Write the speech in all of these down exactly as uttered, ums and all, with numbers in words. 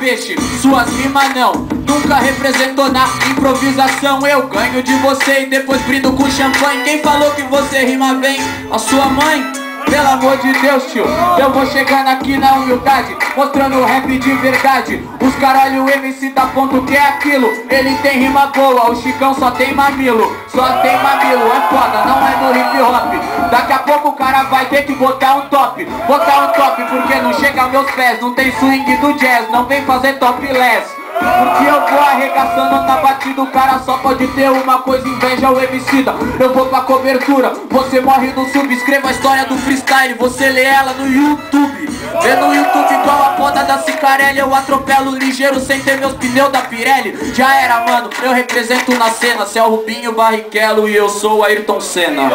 peixe, suas rimas não, nunca representou na improvisação. Eu ganho de você e depois brindo com champanhe. Quem falou que você rima bem? A sua mãe? Pelo amor de Deus, tio, eu vou chegando aqui na humildade, mostrando o rap de verdade. Os caralho, o M C da ponto que é aquilo. Ele tem rima boa, o Chicão só tem mamilo. Só tem mamilo, é foda, não é do hip hop. Daqui a pouco o cara vai ter que botar um top. Botar um top porque não chega aos meus pés. Não tem swing do jazz, não vem fazer topless. Porque eu vou arregaçando na batida. O cara só pode ter uma coisa, inveja o Emicida. Eu vou pra cobertura, você morre no sub. Escreva a história do freestyle, você lê ela no YouTube. Vê no YouTube igual a ponta da Cicarelli. Eu atropelo ligeiro sem ter meus pneus da Pirelli. Já era, mano, eu represento na cena. Cê é o Rubinho Barrichello e eu sou o Ayrton Senna.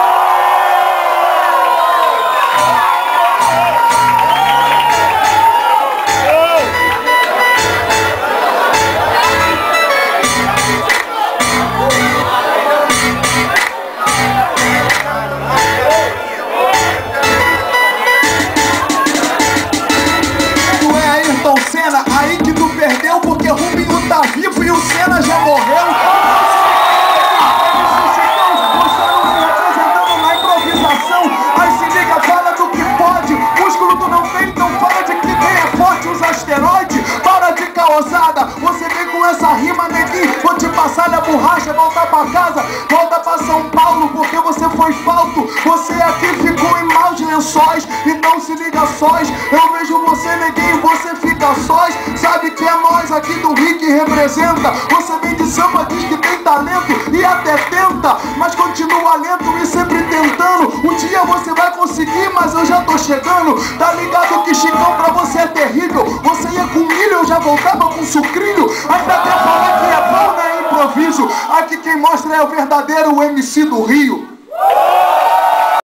Aí que tu perdeu, porque o Rubinho tá vivo e o Senna já morreu. Representando na improvisação. Aí se liga, fala do que pode. Músculo tu não tem, então fala de que quem é forte usa asteroide. Para de causada, você vem com essa rima, neguinho. Vou te passar a borracha, volta pra casa. Volta pra São Paulo, porque você foi falto. Você aqui ficou em maus lençóis. Então se liga sós. Eu vejo você, neguinho, você fica sós. Sabe que é nós aqui do Rio que representa. Você vem de samba, diz que tem talento e até tenta, mas continua lento e sempre tentando. Um dia você vai conseguir, mas eu já tô chegando. Tá ligado que Chicão pra você é terrível. Você ia com milho, eu já voltava com sucrilho. Ainda quer falar que é bom, né, improviso. Aqui quem mostra é o verdadeiro M C do Rio.